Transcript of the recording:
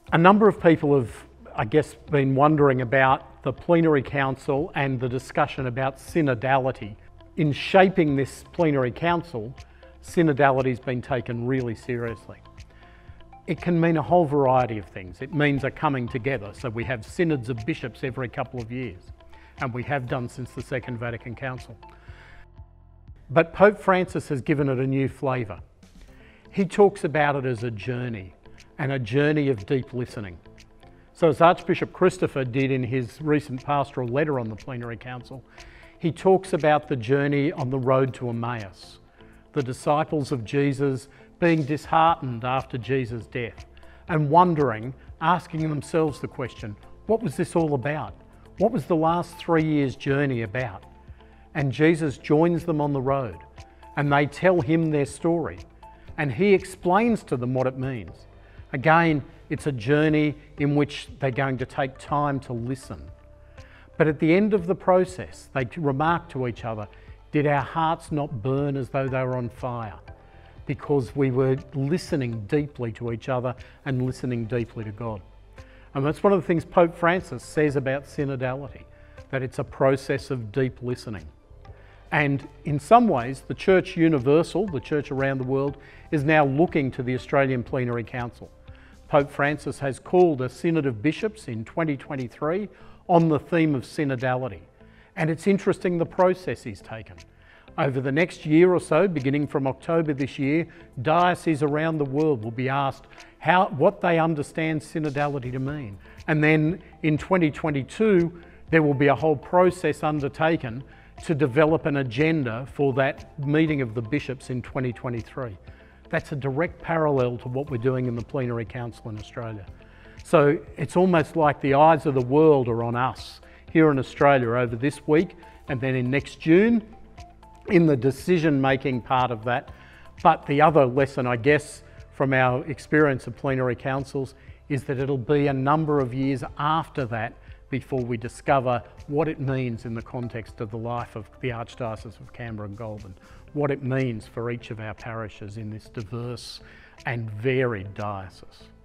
A number of people have, I guess, been wondering about the Plenary Council and the discussion about synodality. In shaping this Plenary Council, synodality has been taken really seriously. It can mean a whole variety of things. It means a coming together. So we have synods of bishops every couple of years, and we have done since the Second Vatican Council. But Pope Francis has given it a new flavour. He talks about it as a journey, and a journey of deep listening. So as Archbishop Christopher did in his recent pastoral letter on the Plenary Council, he talks about the journey on the road to Emmaus, the disciples of Jesus being disheartened after Jesus' death and wondering, asking themselves the question, what was this all about? What was the last 3 years' journey about? And Jesus joins them on the road and they tell him their story and he explains to them what it means. Again, it's a journey in which they're going to take time to listen. But at the end of the process, they remark to each other, did our hearts not burn as though they were on fire? Because we were listening deeply to each other and listening deeply to God. And that's one of the things Pope Francis says about synodality, that it's a process of deep listening. And in some ways, the Church Universal, the Church around the world, is now looking to the Australian Plenary Council. Pope Francis has called a Synod of Bishops in 2023 on the theme of synodality. And it's interesting the process he's taken. Over the next year or so, beginning from October this year, dioceses around the world will be asked what they understand synodality to mean. And then in 2022, there will be a whole process undertaken to develop an agenda for that meeting of the bishops in 2023. That's a direct parallel to what we're doing in the Plenary Council in Australia. So it's almost like the eyes of the world are on us here in Australia over this week and then in next June in the decision-making part of that. But the other lesson, I guess, from our experience of plenary councils is that it'll be a number of years after that before we discover what it means in the context of the life of the Archdiocese of Canberra and Goulburn, what it means for each of our parishes in this diverse and varied diocese.